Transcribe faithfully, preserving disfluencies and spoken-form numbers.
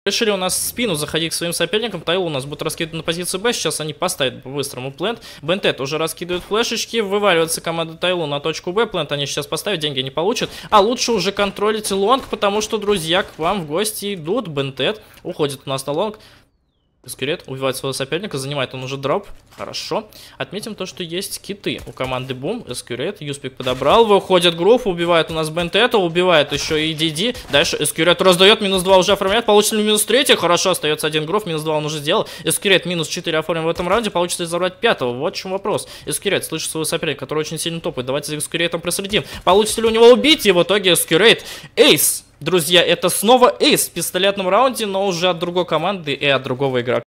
Решили у нас в спину заходить к своим соперникам. Тайлу у нас будет раскидывать на позиции Б. Сейчас они поставят по-быстрому плент. Бентет уже раскидывает флешечки. Вываливается команда Тайлу на точку Б. Плент они сейчас поставят, деньги не получат. А лучше уже контролить лонг, потому что, друзья, к вам в гости идут. Бентет уходит у нас на лонг. Эскюрет убивает своего соперника, занимает он уже дроп. Хорошо. Отметим то, что есть киты у команды Бум. Эскюрет, Юспик подобрал, выходит группа, убивает у нас Бентета, убивает еще и Диди. Дальше Эскюрет раздает, минус два уже оформляет, получится ли минус три? Хорошо, остается один гроф, минус два он уже сделал. Эскюрет минус четыре оформим в этом раунде, получится ли забрать пятого? Вот в чем вопрос. Эскюрет слышит своего соперника, который очень сильно топает. Давайте за Эскюретом проследим. Получится ли у него убить? И в итоге Эскюрет эйс. Друзья, это снова эйс в пистолетном раунде, но уже от другой команды и от другого игрока.